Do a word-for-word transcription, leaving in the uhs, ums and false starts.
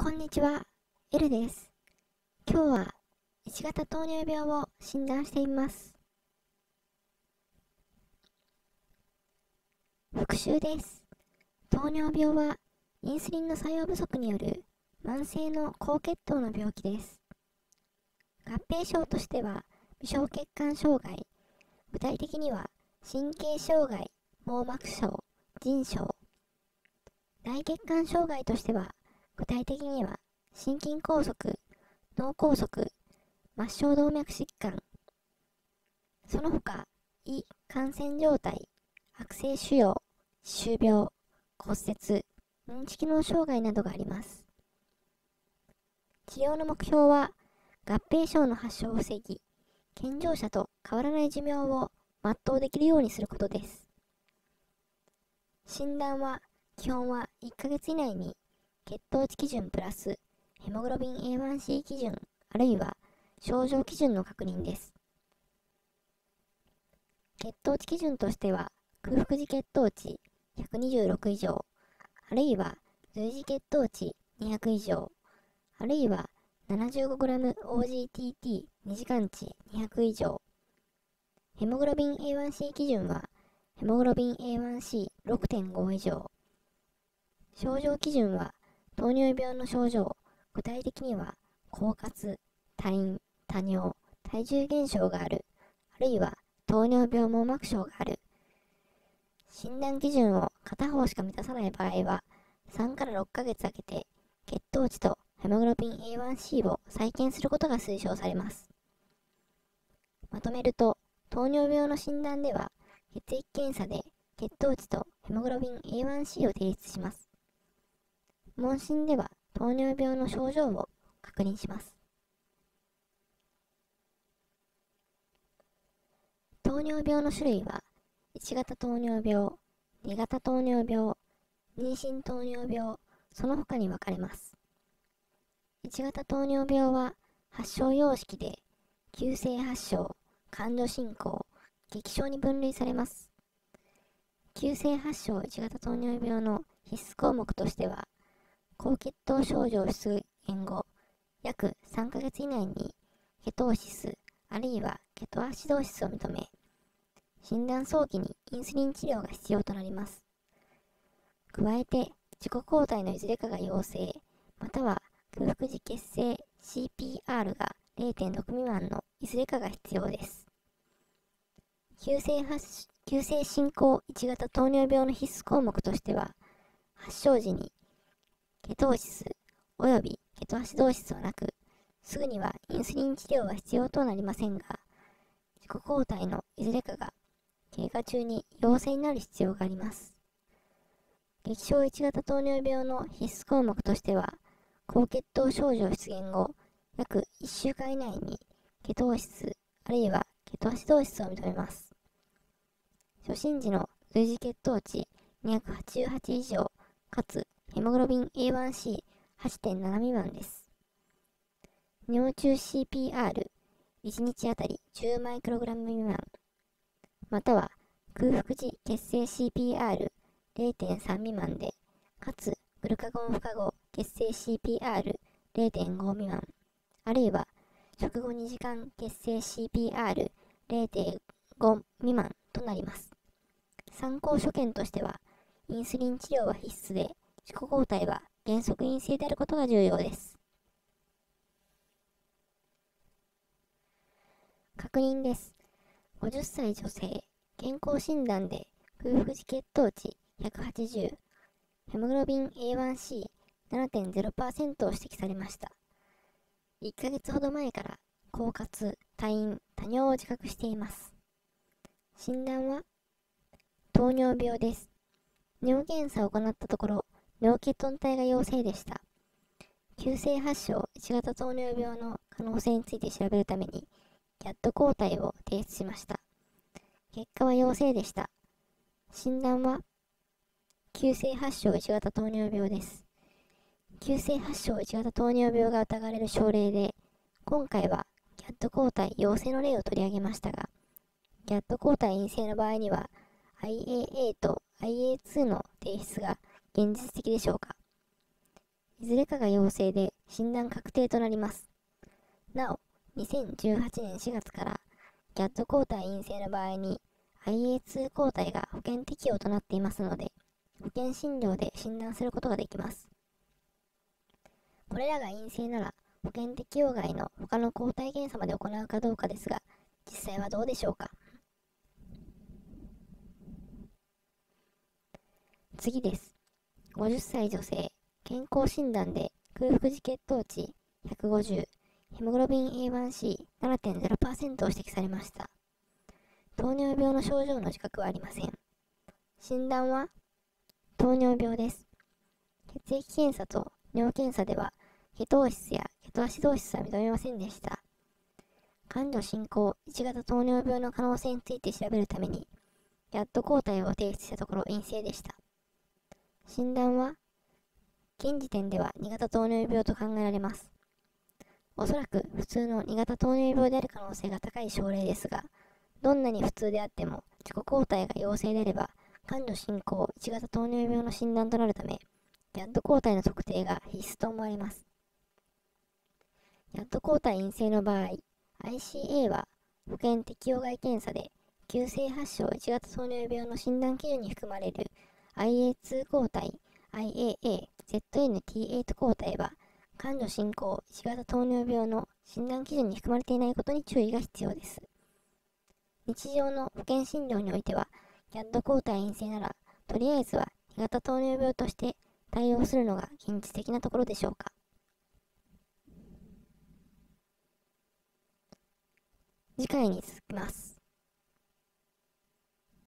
こんにちは、エルです。今日はいち型糖尿病を診断しています。復習です。糖尿病はインスリンの作用不足による慢性の高血糖の病気です。合併症としては微小血管障害、具体的には神経障害、網膜症、腎症。大血管障害としては具体的には心筋梗塞、脳梗塞、末梢動脈疾患、その他、胃感染状態、悪性腫瘍、歯周病、骨折、認知機能障害などがあります。治療の目標は、合併症の発症を防ぎ、健常者と変わらない寿命を全うできるようにすることです。診断は、基本はいっかげつ以内に血糖値基準プラスヘモグロビン エーワンシー 基準あるいは症状基準の確認です。血糖値基準としては空腹時血糖値ひゃくにじゅうろく以上あるいは随時血糖値にひゃく以上あるいは ななじゅうごグラムオージーティーティーに 時間値にひゃく以上。ヘモグロビン エーワンシー 基準はヘモグロビン エーワンシーろくてんご 以上。症状基準は糖尿病の症状、具体的には狡猾、多飲、多尿、体重減少がある、あるいは糖尿病網膜症がある。診断基準を片方しか満たさない場合は、さんからろっかげつ空けて血糖値とヘモグロビン エーワンシー を再検することが推奨されます。まとめると、糖尿病の診断では、血液検査で血糖値とヘモグロビン エーワンシー を提出します。問診では糖尿病の症状を確認します。糖尿病の種類はいち型糖尿病、に型糖尿病、妊娠糖尿病、その他に分かれます。いち型糖尿病は発症様式で急性発症、感度進行、激症に分類されます。急性発症いち型糖尿病の必須項目としては高血糖症状出現後、約さんかげつ以内にケトーシスあるいはケトアシドーシスを認め、診断早期にインスリン治療が必要となります。加えて、自己抗体のいずれかが陽性、または空腹時血清 シーピーアール が れいてんろく 未満のいずれかが必要です。急性発急性進行いち型糖尿病の必須項目としては、発症時にケトーシスおよびケトアシドーシスはなく、すぐにはインスリン治療は必要となりませんが、自己抗体のいずれかが経過中に陽性になる必要があります。激症いち型糖尿病の必須項目としては、高血糖症状出現後、約いっしゅうかん以内にケトーシスあるいはケトアシドーシスを認めます。初診時の随時血糖値にひゃくはちじゅうはち以上、かつヘモグロビン エーワンシーはちてんなな 未満です。尿中 シーピーアールいち 日あたりじゅうマイクログラム未満、または空腹時血清 シーピーアールれいてんさん 未満で、かつグルカゴン不化合血清 シーピーアールれいてんご 未満、あるいは食後にじかん血清 シーピーアールれいてんご 未満となります。参考所見としては、インスリン治療は必須で、自己抗体は原則陰性であることが重要です。確認です。ごじゅっさい女性、健康診断で空腹時血糖値ひゃくはちじゅう、ヘモグロビン エーワンシーななてんゼロパーセント を指摘されました。いっかげつほど前から狡猾、多飲、多尿を自覚しています。診断は糖尿病です。尿検査を行ったところ、尿ケトン体が陽性でした。急性発症いち型糖尿病の可能性について調べるために、ギャット抗体を提出しました。結果は陽性でした。診断は、急性発症いち型糖尿病です。急性発症いち型糖尿病が疑われる症例で、今回はギャット抗体陽性の例を取り上げましたが、ギャット抗体陰性の場合には、アイエーエー と アイエーツー の提出が現実的でしょうか。 いずれかが陽性で診断確定となります。なお、にせんじゅうはちねんしがつからギャット抗体陰性の場合に アイエーツー 抗体が保険適用となっていますので、保険診療で診断することができます。これらが陰性なら保険適用外の他の抗体検査まで行うかどうかですが、実際はどうでしょうか。次です。ごじゅっさい女性、健康診断で空腹時血糖値ひゃくごじゅう、ヘモグロビン エーワンシーななてんゼロパーセント を指摘されました。糖尿病の症状の自覚はありません。診断は糖尿病です。血液検査と尿検査ではケトーシスやケトアシドーシスは認めませんでした。感度進行いち型糖尿病の可能性について調べるために、ギャット抗体を提出したところ陰性でした。診断は現時点ではに型糖尿病と考えられます。おそらく普通のに型糖尿病である可能性が高い症例ですが、どんなに普通であっても自己抗体が陽性であれば、感度進行いち型糖尿病の診断となるため、ギャット抗体の特定が必須と思われます。ギャット抗体陰性の場合、アイシーエー は保険適用外検査で急性発症いち型糖尿病の診断基準に含まれる アイエーツー 抗体 アイエーエーゼットエヌティーエイト 抗体は感度進行いち型糖尿病の診断基準に含まれていないことに注意が必要です。日常の保険診療においては、ギャット抗体陰性なら、とりあえずはに型糖尿病として対応するのが現実的なところでしょうか。次回に続きます。